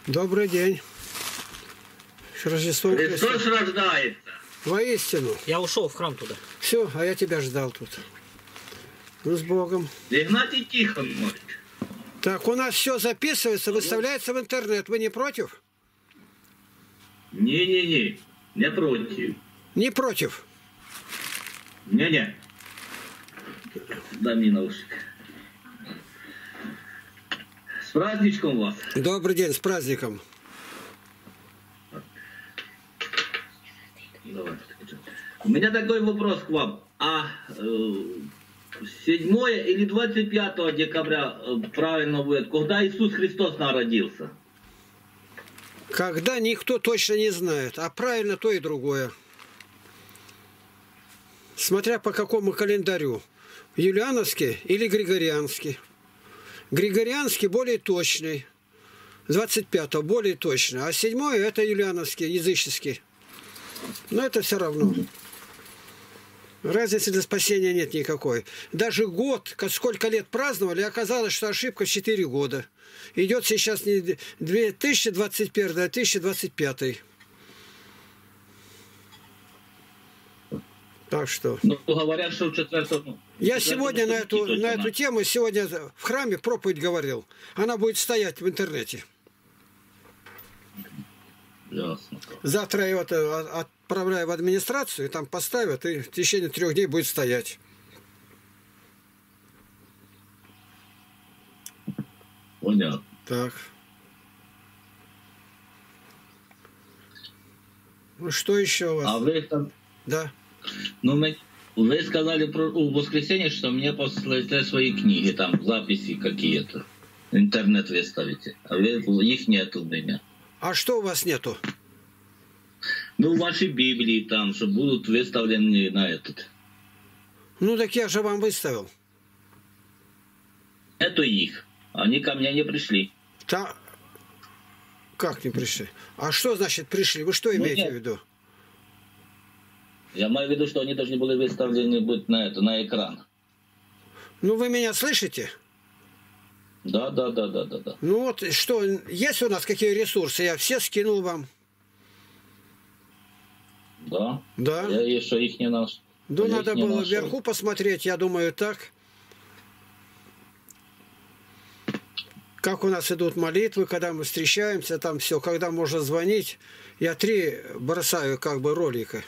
Добрый день. С Рождеством Христос Христом. рождается. Воистину. Я ушел в храм туда. Все, а я тебя ждал тут. Ну, с Богом. Игнатий Тихонович. Так, у нас все записывается, выставляется в интернет. Вы не против? Не-не-не, не против. Не против. Не-не. Дай мне наушник. С праздничком вас. Добрый день, с праздником. Давай. У меня такой вопрос к вам. 7 или 25 декабря правильно будет, когда Иисус Христос народился? Когда никто точно не знает, а правильно то и другое. Смотря по какому календарю. Юлиановский или Григорианский. Григорианский более точный. 25-го более точно. А 7-й это юлиановский, языческий. Но это все равно. Разницы для спасения нет никакой. Даже год, сколько лет праздновали, оказалось, что ошибка 4 года. Идет сейчас не 2021, а 2025. Так что... Ну, говорят, что в четвертом... Я сегодня на эту тему, сегодня в храме проповедь говорил. Она будет стоять в интернете. Ясно. Завтра я вот отправляю в администрацию, и там поставят, и в течение 3 дней будет стоять. Понятно. Так. Ну что еще у вас? А вы там... Да. Ну, вы сказали в воскресенье, что мне послали свои книги, там записи какие-то. Интернет выставите. А их нет у меня. А что у вас нету? Ну, ваши Библии там, что будут выставлены на этот. Ну так я же вам выставил. Это их. Они ко мне не пришли. Как не пришли? А что значит пришли? Вы что имеете в виду? Я имею в виду, что они должны были выставлены быть на экран. Ну вы меня слышите? Да. Ну вот что, есть у нас какие ресурсы? Я все скинул вам. Да? Да. Я еще их не нашел. Да, надо было вверху посмотреть, я думаю, так. Как у нас идут молитвы, когда мы встречаемся, там все, когда можно звонить. Я 3 бросаю как бы ролика.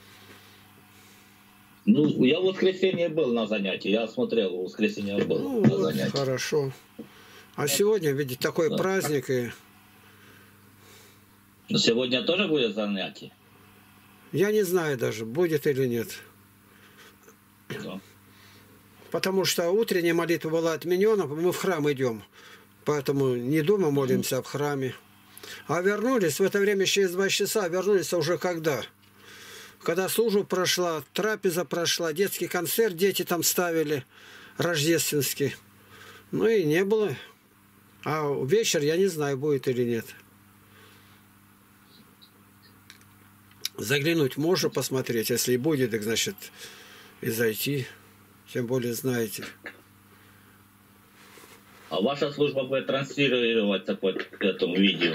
Ну, я в воскресенье был на занятии. Я смотрел, в воскресенье был Ну, на вот, занятии. хорошо. А сегодня, видите, такой праздник. И... Сегодня тоже будет занятие? Я не знаю даже, будет или нет. Да. Потому что утренняя молитва была отменена, мы в храм идем. Поэтому не дома молимся, а в храме. А вернулись, в это время через 2 часа, вернулись уже когда? Когда служба прошла, трапеза прошла, детский концерт дети там ставили, рождественский. Ну и не было. А вечер, я не знаю, будет или нет. Заглянуть можно посмотреть, если и будет, так значит и зайти. Тем более знаете. А ваша служба будет транслироваться по этому видео?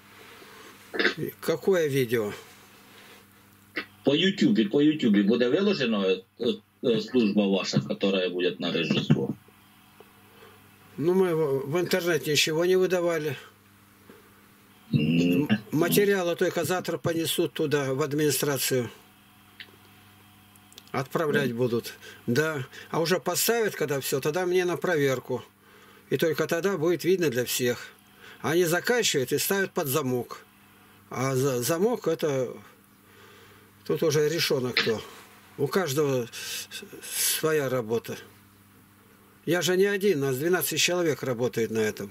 Какое видео? По YouTube будет выложена служба ваша, которая будет на Рождество? Ну, мы в интернете ничего не выдавали. Материалы только завтра понесут туда, в администрацию. Отправлять будут. Да. А уже поставят, когда все, тогда мне на проверку. И только тогда будет видно для всех. Они заканчивают и ставят под замок. А замок это... Тут уже решено кто. У каждого своя работа. Я же не один, нас 12 человек работает на этом.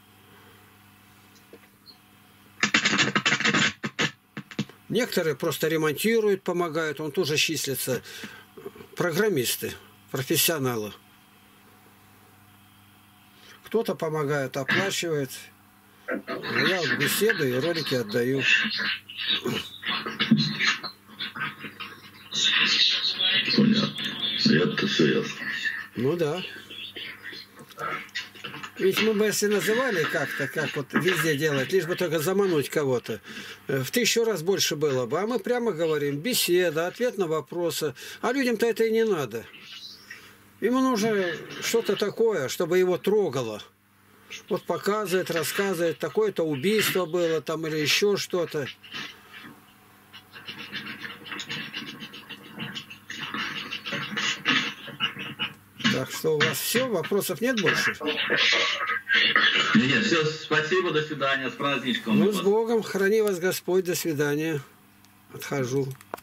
Некоторые просто ремонтируют, помогают, он тоже числится. Программисты, профессионалы. Кто-то помогает, оплачивает. Я вот беседую и ролики отдаю. Понятно. Это все ясно. Ну да. Ведь мы бы если называли как-то, как вот везде делать, лишь бы только замануть кого-то, в 1000 раз больше было бы. А мы прямо говорим, беседа, ответ на вопросы. А людям-то это и не надо. Ему нужно что-то такое, чтобы его трогало. Вот показывает, рассказывает, такое-то убийство было там или еще что-то. Так что у вас все, вопросов нет больше? Нет, все, спасибо, до свидания, с праздничком. Ну, с Богом, храни вас Господь, до свидания. Отхожу.